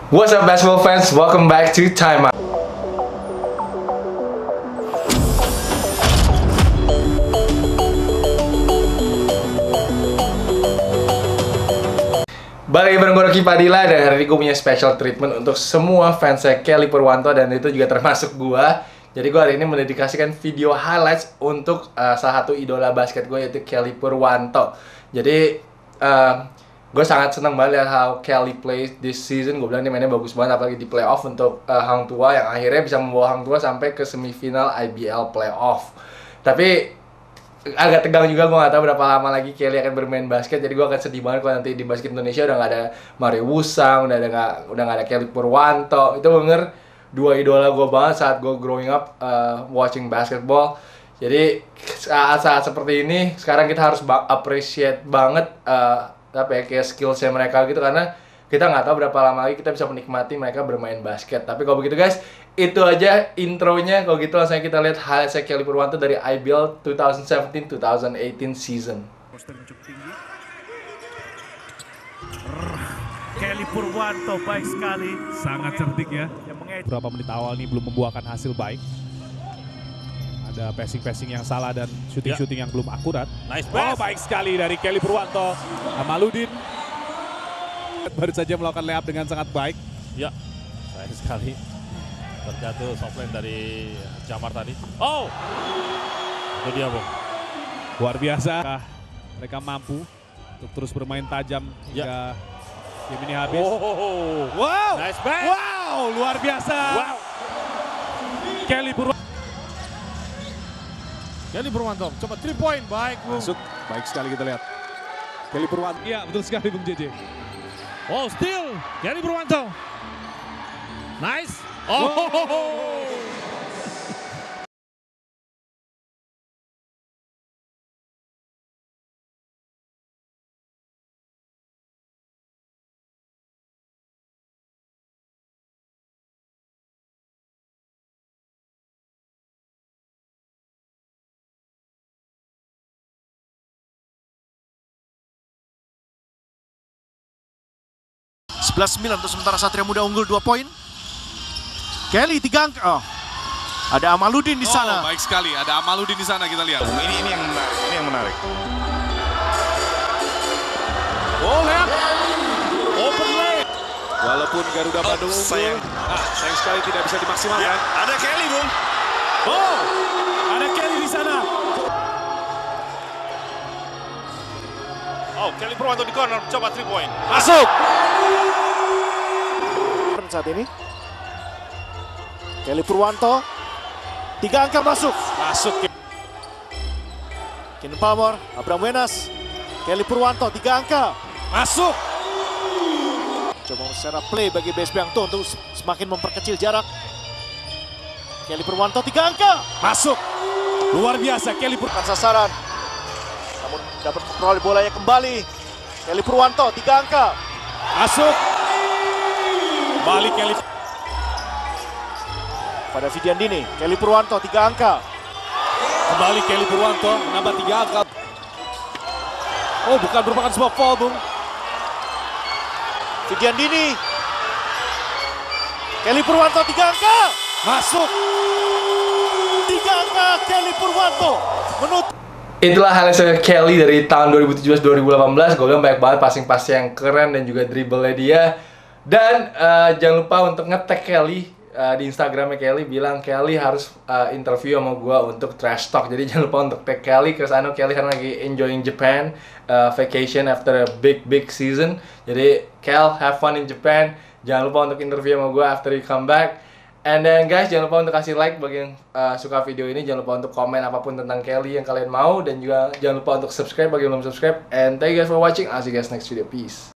What's up basketball fans, welcome back to Time Out. Balik bareng gue Rocky Padilla, dan hari ini gue punya special treatment untuk semua fansnya Kelly Purwanto, dan itu juga termasuk gue. Jadi gue hari ini mendedikasikan video highlights untuk salah satu idola basket gue, yaitu Kelly Purwanto. Jadi gue sangat senang banget lihat how Kelly plays this season. Gue bilang dia mainnya bagus banget, apalagi di playoff untuk Hang Tua, yang akhirnya bisa membawa Hang Tua sampai ke semifinal IBL playoff. Tapi agak tegang juga, gue gak tahu berapa lama lagi Kelly akan bermain basket. Jadi gue akan sedih banget kalau nanti di basket Indonesia udah gak ada Mario Wusang, udah gak ada Kelly Purwanto. Itu bener dua idola gue banget saat gue growing up watching basketball. Jadi saat-saat seperti ini sekarang kita harus appreciate banget kayak skillsnya mereka gitu, karena kita nggak tahu berapa lama lagi kita bisa menikmati mereka bermain basket. Tapi kalau begitu guys, itu aja intronya. Kalau gitu langsung kita lihat highlights Kelly Purwanto dari IBL 2017-2018 season. Kelly Purwanto baik sekali, sangat cerdik ya. Beberapa menit awal ini belum membuahkan hasil baik. Ada passing yang salah dan shooting yang belum akurat. Nice pass. Oh, baik sekali dari Kelly Purwanto. Amaludin baru saja melakukan layup dengan sangat baik. Ya, baik sekali. Terjatuh softline dari Jamar tadi. Oh, itu dia Bung. Luar biasa. Mereka mampu untuk terus bermain tajam hingga game ini habis. Oh. Wow, nice pass. Wow, luar biasa. Wow. Kelly Purwanto coba 3 point, baik Bung. Masuk, baik sekali kita lihat. Kelly Purwanto. Iya, betul sekali Bung JJ. Oh, steal Kelly Purwanto. Nice. Oh. Wow. 11-9 untuk sementara Satria Muda unggul 2 poin. Kelly 3 angka. Oh. Ada Amaludin di sana. Oh, baik sekali. Ada Amaludin di sana, kita lihat. Ini yang menarik. Oh, lihat. Open lane. Walaupun Garuda Bandung unggul, sayang sekali tidak bisa dimaksimalkan. Ya, ada Kelly, Bung. Oh, ada Kelly di sana. Oh, Kelly Purwanto di corner, coba 3 point. Masuk. Saat ini Kelly Purwanto 3 angka masuk. Kenan Palmer, Abraham Wenas, Kelly Purwanto 3 angka masuk. Coba secara play bagi BSB Hang Tua untuk semakin memperkecil jarak. Kelly Purwanto 3 angka masuk. Luar biasa Kelly Purwanto sasaran, namun dapat memperoleh bolanya kembali. Kelly Purwanto 3 angka masuk. Balik Kelly. Pada Vidiandini, Kelly Purwanto 3 angka. Kembali Kelly Purwanto menambah 3 angka. Oh, bukan merupakan sebuah foul, Bung. Vidiandini, Kelly Purwanto 3 angka masuk. 3 angka Kelly Purwanto menutup. Itulah highlights Kelly dari tahun 2017-2018. Gue bilang banyak banget passing-passing yang keren dan juga dribble-nya dia. Dan jangan lupa untuk nge-tag Kelly di Instagramnya Kelly, bilang Kelly harus interview sama gue untuk trash talk. Jadi jangan lupa untuk tag Kelly, karena I know Kelly sekarang lagi enjoying Japan vacation after a big season. Jadi Kel, have fun in Japan. Jangan lupa untuk interview sama gue after you come back. And then guys, jangan lupa untuk kasih like bagi yang suka video ini. Jangan lupa untuk komen apapun tentang Kelly yang kalian mau. Dan juga jangan lupa untuk subscribe bagi yang belum subscribe. And thank you guys for watching. I'll see you guys next video. Peace.